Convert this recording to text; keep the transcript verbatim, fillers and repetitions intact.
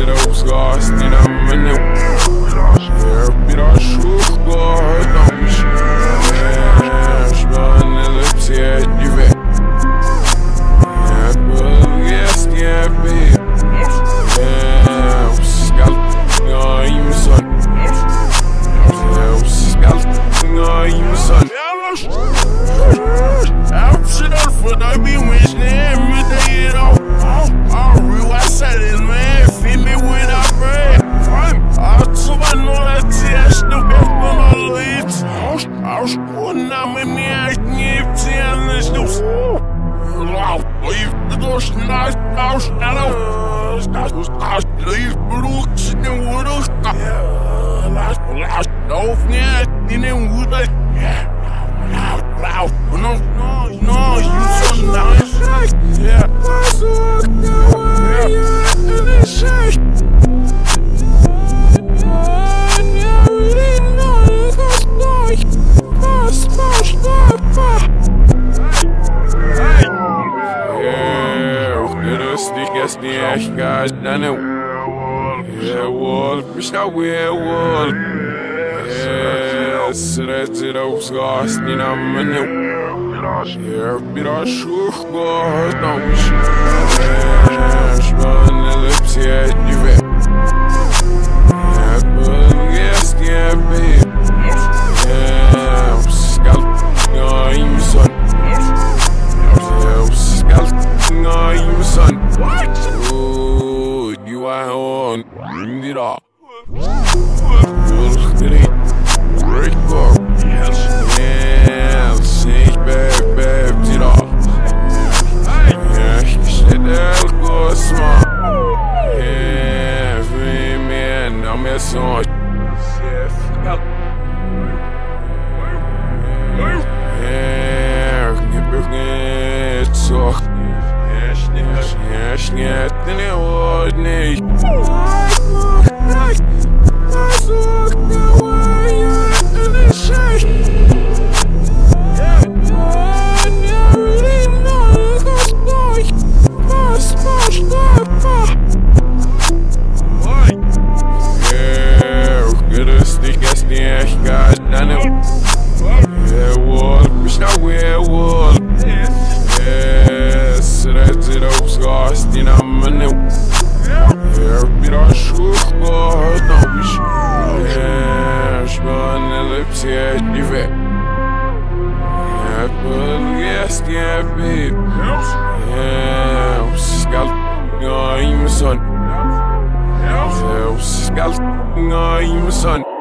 det uppskast dina minor. Jag blir av sjukvård om jag spänn eller ser du vet. Jag börjast jag vet. Jag skall gå i min son. Jag skall gå i min son. I'm shit up for I be wishing every day, you know. I'll realize that this man feed me without bread. I'm so I know that test the best on the leads. I was putting out with me, I can't tell this news. Wow, leave the doors nice house, hello. Last leave brooks in the wood. Last, last, no, yeah, in the wood. Wow, no, no, no, you so nice. Yeah. Yes, yes, guys, I know. Yeah, wolf, we start werewolf. Yes, that's it, I was lost in a minute. Yeah, bit of sjukvård, no, we should spend the lips, yeah, you bet. Yeah, but yes, yeah, babe. Yeah, skal gå i min son. Yeah, skal gå i min son. Oh, you are on. Bring it up. Look at it. Break up. Yes. Yes. Ik ben, ben, dit up. Ja, ik zit elke smaak. Ja, wie meer, nou meer zo'n. Ja, ik heb niet zo. Yes, нет, ты не водный. Dina minor. Jag blir av sjukvård om jag spänn eller lips, yeah, du vet. Jag börjast jag vet. Jag skall gå i min son. Jag skall gå i min son.